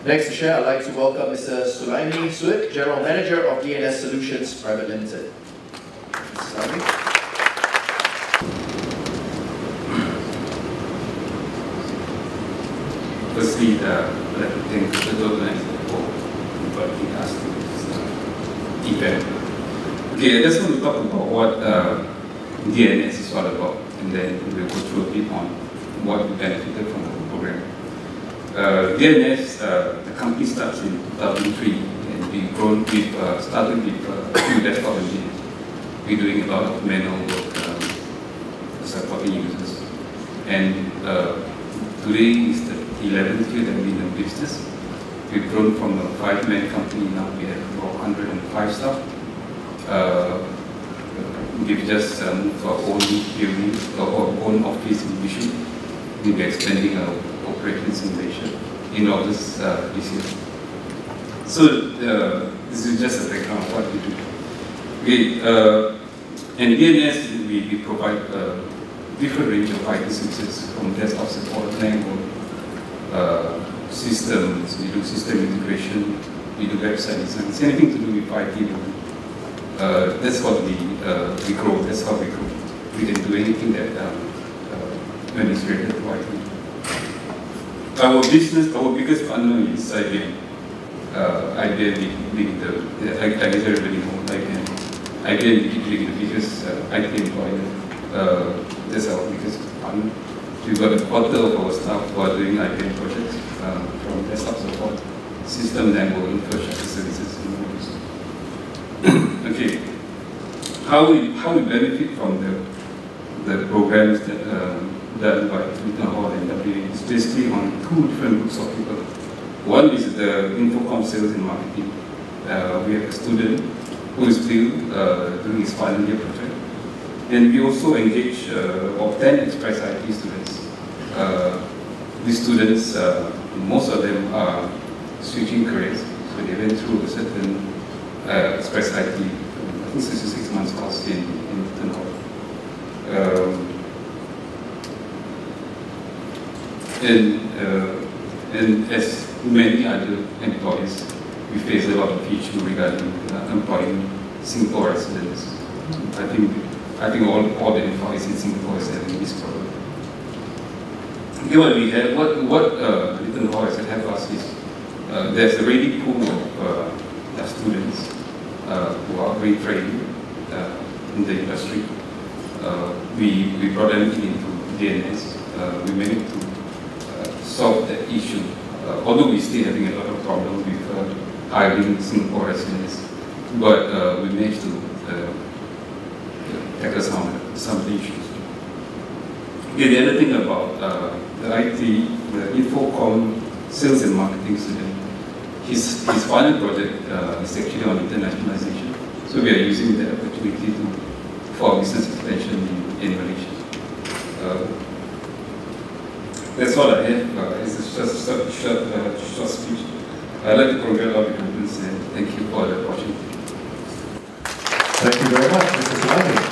Next to share, I'd like to welcome Mr. Sulaimi Suik, General Manager of DNS Solutions Private Limited. Mr. Sulaimi. Firstly, I'd like to thank the organizer for inviting us to this event. Okay, I just want to talk about what DNS is all about, and then we'll go through a bit on what we benefited from the program. DNS, the company starts in 2003, and we've grown. We've started with a few desktop engineers. We're doing a lot of manual work supporting users, and today is the 11th year that we're in the business. We've grown from a 5-man company, now we have about 105 staff. We've just moved to our own building, our own office in Bishu. We'll be expanding our operations in Malaysia in August this year. So this is just a background of what we do. And DNS, we provide a different range of IT services, from desktop support, network, systems, we do system integration, we do website design. It's anything to do with IT. That's what we grow, that's how we grow. We can do anything that when it's related to IT. Our biggest partner is IBM. IBM being I guess everybody knows IBM. IBM being the biggest IT employer. That's our biggest partner. We've got a quarter of our staff who are doing IBM projects, from desktop support, system network, infrastructure services, and all this. Okay, how we benefit from the programs that done by Litton Hall and WA is basically on 2 different groups of people. One is the Infocom sales and marketing. We have a student who is still doing his final year project. And we also engage of 10 Express IT students. These students, most of them are switching careers, so they went through a certain Express IT, I think 6 months course in Litton Hall. And as many other employees, we face a lot of issues regarding employing Singapore residents. I think all the employees in Singapore is having this problem. Okay, what we have, what Litton Hall has helped us is there's a ready pool of students who are very trained in the industry. We brought them into DNS. We managed to solve that issue, although we're still having a lot of problems with hiring Singapore residents, but we managed to tackle some of the issues. Okay, the other thing about the IT, the Infocom sales and marketing student, his final project is actually on internationalization. So we are using the opportunity for business expansion in Malaysia. That's all I have. It's just a short speech. I'd like to congratulate all the companies and thank you for the opportunity. Thank you very much, Mr. Sulaimi.